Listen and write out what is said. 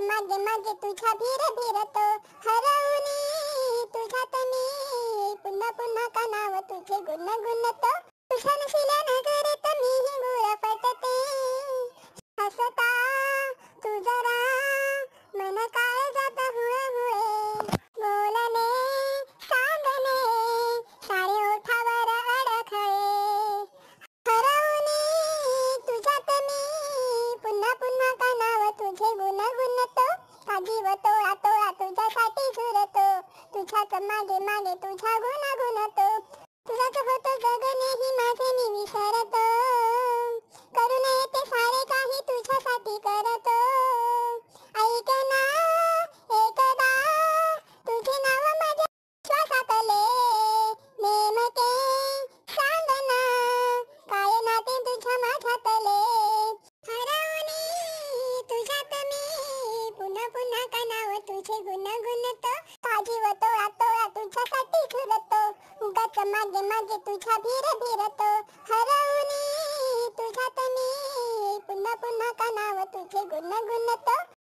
मागे मागे तुझ्या भीर भीरतो हरवणी तुझ्यात मी पुन्हा पुन्हा का नाव तुझे गुणगुणतो तुझ्या नशिल्या नगरीत मी ही गुरफटते हसता तू जरा मन काय जात हुए हुए बोलणे सांगणे सारे ओठावर अडखळे हरवणी तुझ्यात मी पुन्हा पुन्हा का नाव तुझे गुणगुणतो का जीव तोळा तोळा तुझ्यासाठी झुरतो तुझ्याच मागे मागे तुझ्या गुणगुणतो तुझ्याच होतं जगणे ही माझे मी विसरतो करू नये ते सारे काही तुझ्यासाठी करतो ऐक ना एकदा तुझे नाव माझ्या श्वासातले नेमके सांग ना काय नाते तुझ्या माझ्यातले हरवणी तुझ्यात मी पुन्हा पुन्हा का नाव तुझे गुणगुणतो का जीव तोळा तोळा तुझ्यासाठी झुरतो उगाच मागे मागे तुझ्या भीर भीरतो हरवणी तुझ्यात मी पुन्हा पुन्हा का नाव तुझे गुणगुणतो